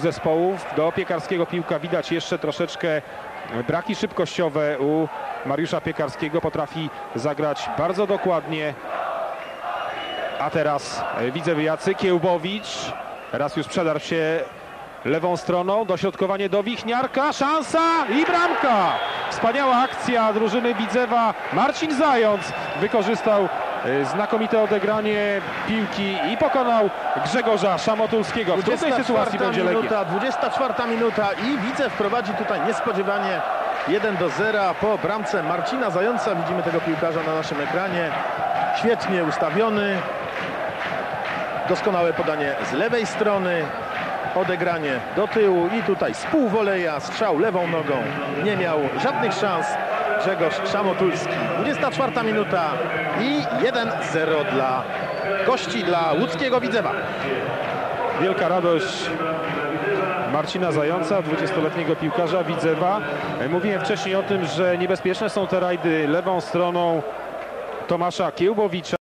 zespołów. Do Piekarskiego piłka widać jeszcze troszeczkę braki szybkościowe u Mariusza Piekarskiego. Potrafi zagrać bardzo dokładnie. A teraz Widzewiacy, Kiełbowicz. Raz już przedarł się lewą stroną. Dośrodkowanie do Wichniarka. Szansa i bramka! Wspaniała akcja drużyny Widzewa. Marcin Zając wykorzystał znakomite odegranie piłki i pokonał Grzegorza Szamotulskiego. W trudnej sytuacji będzie Legia. 24 minuta i Widzew prowadzi tutaj niespodziewanie 1-0 po bramce Marcina Zająca. Widzimy tego piłkarza na naszym ekranie. Świetnie ustawiony. Doskonałe podanie z lewej strony. Odegranie do tyłu i tutaj z półwoleja strzał lewą nogą. Nie miał żadnych szans Grzegorz Szamotulski. 24 minuta i 1-0 dla gości, dla łódzkiego Widzewa. Wielka radość Marcina Zająca, 20-letniego piłkarza Widzewa. Mówiłem wcześniej o tym, że niebezpieczne są te rajdy lewą stroną Tomasza Kiełbowicza.